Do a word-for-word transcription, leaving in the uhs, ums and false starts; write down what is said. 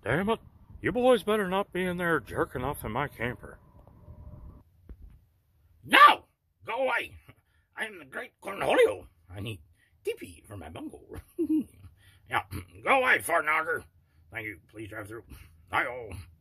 Damn it. You boys better not be in there jerking off in my camper. No! Go away! I am the great Cornholio. I need tippy for my bungo. Yeah, go away, fart knocker. Thank you. Please drive through. Hi-oh.